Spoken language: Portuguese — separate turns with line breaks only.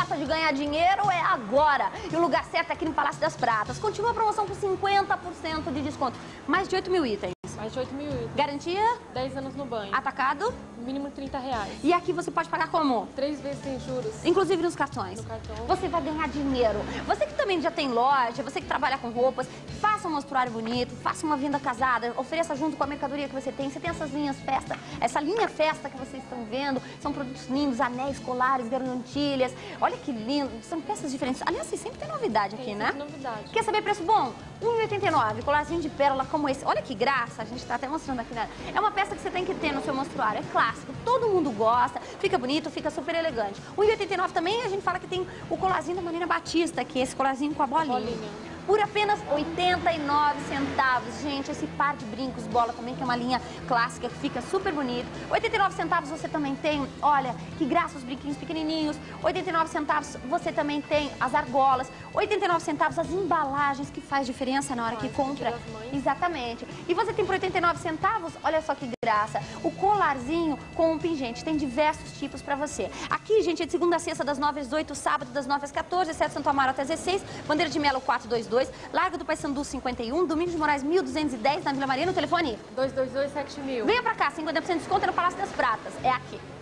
gosta de ganhar dinheiro, é agora. E o lugar certo é aqui no Palácio das Pratas. Continua a promoção com 50% de desconto. Mais de 8 mil itens.
Mais de 8 mil itens.
Garantia?
10 anos no banho.
Atacado?
Mínimo R$30.
E aqui você pode pagar como?
3 vezes sem juros.
Inclusive nos cartões.
No cartão.
Você vai ganhar dinheiro. Você que também já tem loja, você que trabalha com roupas, faça um mostruário bonito, faça uma venda casada, ofereça junto com a mercadoria que você tem. Você tem essas linhas festa, essa linha festa que vocês estão vendo, são produtos lindos, anéis, colares, gargantilhas. Olha que lindo, são peças diferentes. Aliás, sempre tem novidade aqui,
Tem
né?
sempre novidade.
Quer saber preço bom? R$1,89, colarzinho de pérola como esse. Olha que graça, a gente está até mostrando aqui, né? É uma peça que você tem que ter no seu mostruário, é clássico, todo mundo gosta, fica bonito, fica super elegante. R$1,89 também, a gente fala que tem o colarzinho da Marina Batista, que é esse colarzinho com a bolinha. Por apenas 89 centavos, gente, esse par de brincos bola também, que é uma linha clássica, que fica super bonito. 89 centavos você também tem, olha, que graça os brinquinhos pequenininhos. 89 centavos você também tem as argolas. 89 centavos as embalagens, que faz diferença na hora que compra. Exatamente. E você tem por 89 centavos, olha só que graça, o colarzinho com um pingente. Tem diversos tipos pra você. Aqui, gente, é de segunda a sexta, das 9 às 8, sábado das 9 às 14, exceto Santo Amaro até 16, Bandeira de Melo 422, Largo do Paissandu 51, Domingos de Moraes 1210, na Vila Maria, no telefone
222-7000.
Venha pra cá, 50% de desconto é no Palácio das Pratas. É aqui.